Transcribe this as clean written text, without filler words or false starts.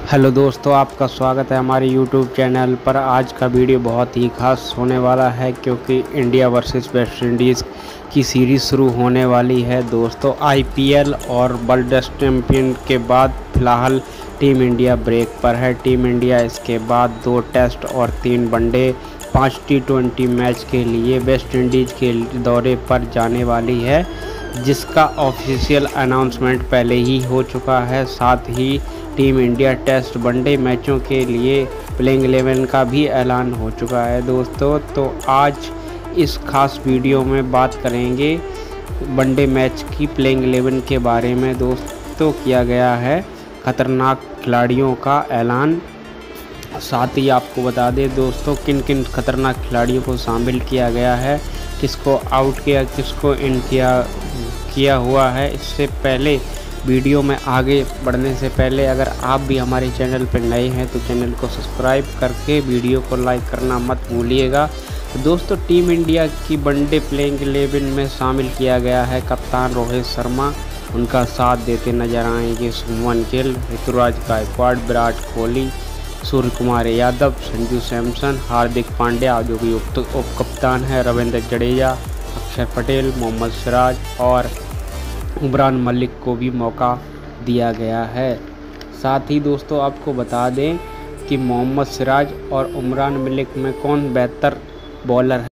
Hello दोस्तों, आपका स्वागत है हमारे YouTube चैनल पर। आज का वीडियो बहुत ही खास होने वाला है क्योंकि इंडिया वर्सेस वेस्ट इंडीज़ की सीरीज़ शुरू होने वाली है। दोस्तों, IPL और वर्ल्ड चैंपियन के बाद फ़िलहाल टीम इंडिया ब्रेक पर है। टीम इंडिया इसके बाद 2 टेस्ट और 3 वनडे 5 T20 मैच के लिए वेस्ट इंडीज़ के दौरे पर जाने वाली है, जिसका ऑफिशियल अनाउंसमेंट पहले ही हो चुका है। साथ ही टीम इंडिया टेस्ट वनडे मैचों के लिए प्लेइंग 11 का भी ऐलान हो चुका है। दोस्तों, तो आज इस खास वीडियो में बात करेंगे वनडे मैच की प्लेइंग 11 के बारे में। दोस्तों, किया गया है खतरनाक खिलाड़ियों का ऐलान। साथ ही आपको बता दें दोस्तों, किन किन खतरनाक खिलाड़ियों को शामिल किया गया है, किसको आउट किया, किसको इन किया हुआ है। इससे पहले वीडियो में आगे बढ़ने से पहले अगर आप भी हमारे चैनल पर नए हैं तो चैनल को सब्सक्राइब करके वीडियो को लाइक करना मत भूलिएगा। दोस्तों, टीम इंडिया की वनडे प्लेइंग 11 में शामिल किया गया है कप्तान रोहित शर्मा। उनका साथ देते नजर आएंगे शुभमन गिल, ऋतुराज गायकवाड़, विराट कोहली, सूर्य कुमार यादव, संजू सैमसन, हार्दिक पांड्या जो कि उप कप्तान है, रविंद्र जडेजा, अक्षर पटेल, मोहम्मद सिराज और उमरान मलिक को भी मौका दिया गया है। साथ ही दोस्तों, आपको बता दें कि मोहम्मद सिराज और उमरान मलिक में कौन बेहतर बॉलर है।